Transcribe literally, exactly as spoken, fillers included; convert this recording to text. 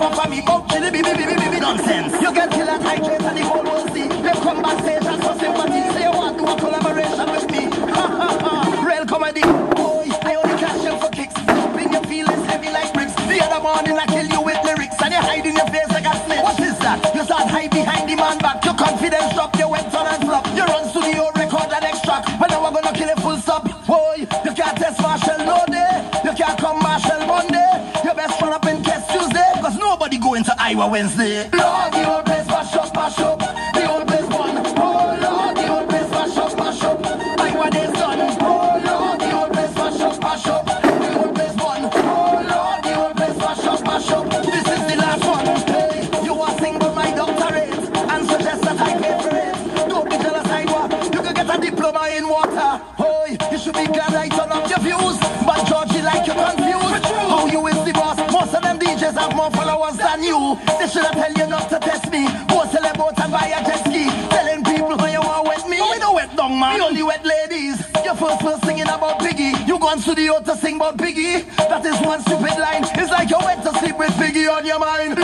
up for me, oh, chilly, baby, baby, baby, nonsense. You get killed at high chase and the whole world see. They come backstage and for sympathy, say you want to do a collaboration with me. Ha ha ha, real comedy. Boy, I only catch you for kicks. Dropping your feelings heavy like bricks. The other morning I kill you with lyrics and you hide in your face like a snitch. What is that? You start hide behind the man back. Your confidence drop, you went on and flop. You run studio, record and extract. But now we're gonna kill it full stop. Boy, you can't test Marshall no day. You can't come Marshall Monday. You best run up in test Tuesday. Cause nobody go into Iowa Wednesday. Lord, the old place mash up, mash up. The old place one. Oh Lord, the old place mash up, mash up. Iowa day's done. Oh Lord, the old place mash up, mash up. The old place one. Oh Lord, the old place mash up, mash up. This is the last one. Hey, you are sing but my doctorate and suggest that I pay for it. Don't be jealous, Iowa. You could get a diploma in water. Oh, you should be glad I turn up your views. But Georgie like you confused. How you is the boss? Most of them D Js have more followers than you. They should have tell you not to test me. Go sell a boat and buy a jet ski. Telling people how you want wet me. We don't wet down, man. We only wet ladies. Your first was singing about Biggie. You gone studio to sing about Biggie. That is one stupid line. It's like you went to sleep with Biggie on your mind.